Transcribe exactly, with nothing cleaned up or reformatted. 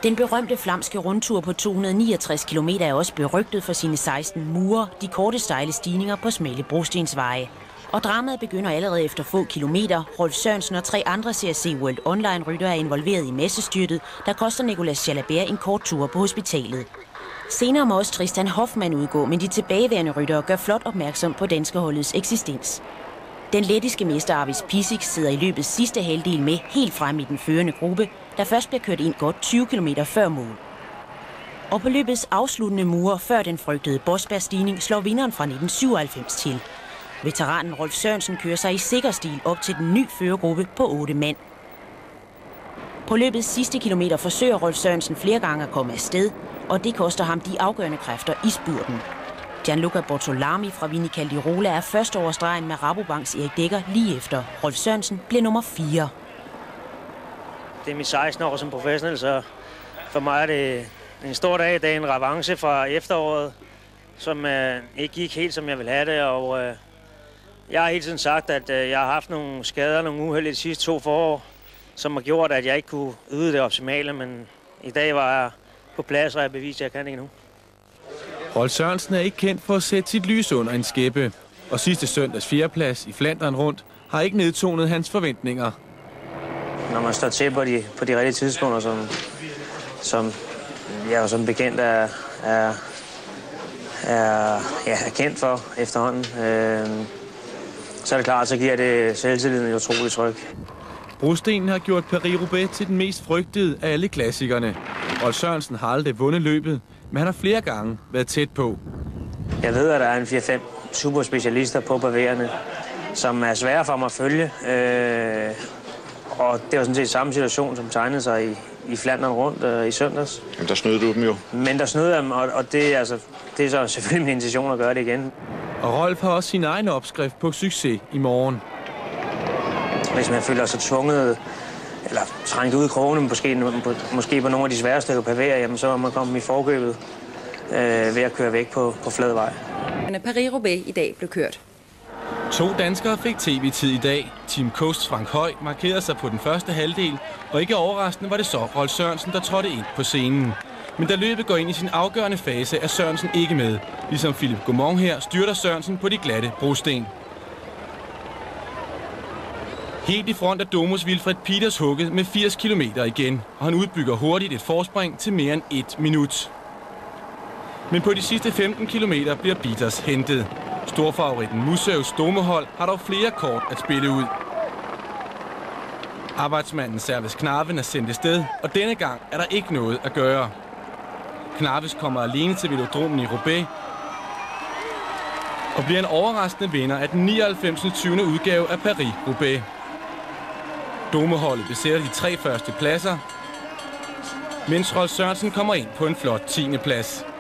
Den berømte flamske rundtur på to hundrede og niogtres kilometer er også berygtet for sine seksten mure, de korte stejle stigninger på smalle brostensveje. Og dramaet begynder allerede efter få kilometer. Rolf Sørensen og tre andre C R C World Online-ryttere er involveret i massestyrtet, der koster Nicolas Jalabert en kort tur på hospitalet. Senere må også Tristan Hoffmann udgå, men de tilbageværende ryttere gør flot opmærksom på danskerholdets eksistens. Den lettiske mester Arvis Pisik sidder i løbets sidste halvdel med helt frem i den førende gruppe, der først bliver kørt ind godt tyve kilometer før mål. Og på løbets afsluttende mure før den frygtede Bosberg-stigning slår vinderen fra nitten syvoghalvfems til. Veteranen Rolf Sørensen kører sig i sikker stil op til den nye førergruppe på otte mand. På løbets sidste kilometer forsøger Rolf Sørensen flere gange at komme afsted, og det koster ham de afgørende kræfter i spurten. Gianluca Bortolami fra Vini Caldirola er først over stregen med Rabobanks Erik Dekker lige efter. Rolf Sørensen blev nummer fire. Det er mit sekstende år som professionel, så for mig er det en stor dag. Det er en revanche fra efteråret, som øh, ikke gik helt, som jeg ville have det. Og, øh, jeg har hele tiden sagt, at øh, jeg har haft nogle skader, nogle uheld i de sidste to forår, som har gjort, at jeg ikke kunne yde det optimale. Men i dag var jeg på plads, og jeg beviste, at jeg kan det endnu. Rolf Sørensen er ikke kendt for at sætte sit lys under en skæppe. Og sidste søndags fjerdeplads i Flandern rundt har ikke nedtonet hans forventninger. Når man står til på de, på de rigtige tidspunkter, som, som jeg jo som bekendt er, er, er, ja, er kendt for efterhånden, øh, så er det klart, så giver det selvtilliden et utroligt tryk. Brostenen har gjort Paris-Roubaix til den mest frygtede af alle klassikerne. Rolf Sørensen har aldrig vundet løbet, men han har flere gange været tæt på. Jeg ved, at der er en fire fem superspecialister på paverne, som er svære for mig at følge. Øh, og det var sådan set samme situation, som tegnede sig i, i Flandern rundt øh, i søndags. Men der snød du dem jo. Men der snød dem, og, og det, altså, det er så selvfølgelig min intention at gøre det igen. Og Rolf har også sin egen opskrift på succes i morgen. Hvis man føler sig tvunget eller trængt ud i krogene, måske, måske på nogle af de svære stykker pavéer, jamen så må man komme i forkøbet øh, ved at køre væk på, på flad vej. Paris-Roubaix i dag blev kørt. To danskere fik tv-tid i dag. Team Coast Frank Høj markerede sig på den første halvdel, og ikke overraskende var det så Rolf Sørensen, der trådte ind på scenen. Men da løbet går ind i sin afgørende fase, er Sørensen ikke med. Ligesom Philip Gaumont her styrter Sørensen på de glatte brosten. Helt i front er Domos Wilfred Peters hugget med firs kilometer igen, og han udbygger hurtigt et forspring til mere end et minut. Men på de sidste femten kilometer bliver Peters hentet. Storfavoritten Museus Domohold har dog flere kort at spille ud. Arbejdsmanden Servus Knarven er sendt afsted, og denne gang er der ikke noget at gøre. Knarves kommer alene til velodromen i Roubaix og bliver en overraskende vinder af den nioghalvfems tyvende udgave af Paris-Roubaix. Domoholdet besætter de tre første pladser, mens Rolf Sørensen kommer ind på en flot tiende plads.